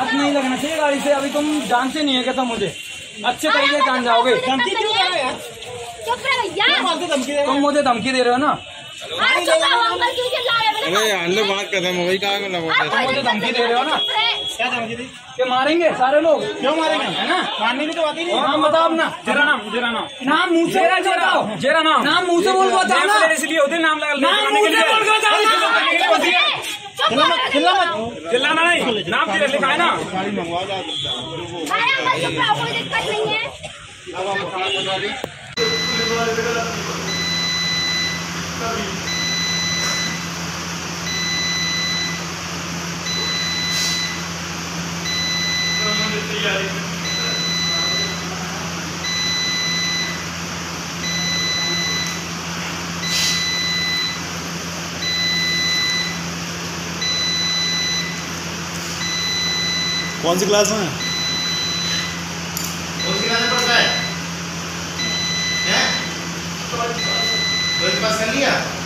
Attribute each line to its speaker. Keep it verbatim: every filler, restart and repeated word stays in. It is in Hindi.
Speaker 1: हाथ नहीं लगना चाहिए गाड़ी से। अभी तुम जानते नहीं है क्या? तुम मुझे अच्छे तरीके से जान जाओगे।
Speaker 2: धमकी क्यों दे रहे हो यार?
Speaker 3: चुप रहो यार।
Speaker 1: तुम मुझे धमकी दे रहे हो ना?
Speaker 4: अरे अंदर बात खत्म हो गई, कहाँ को लगा?
Speaker 1: तुम मुझे धमकी दे रहे हो ना?
Speaker 2: क्या धमकी दी?
Speaker 1: कि मारेंगे सारे लोग।
Speaker 2: क्यों मारेंगे?
Speaker 1: है ना?
Speaker 2: मारने की तो बात ही नहीं।
Speaker 1: नाम बताओ अपना।
Speaker 5: जेरा नाम, जेरा नाम,
Speaker 1: नाम मुँह से बताओ।
Speaker 5: जेरा नाम,
Speaker 1: नाम मुँह से बोल बताओ ना।
Speaker 5: इसलिए होते नाम लगा
Speaker 1: नाम मुँह से बोल बताओ ना।
Speaker 2: चिल्ला मत, चिल्ला मत,
Speaker 5: चिल्लाना नहीं, नाम तेरे लिखा है ना।
Speaker 2: गाड़ी मंगवा जा।
Speaker 3: कोई दिक्कत नहीं है।
Speaker 4: कौन सी क्लास में?
Speaker 6: कौन सी क्लास में पढ़ता है? हैं? ट्वेल्थ पास कर लिया?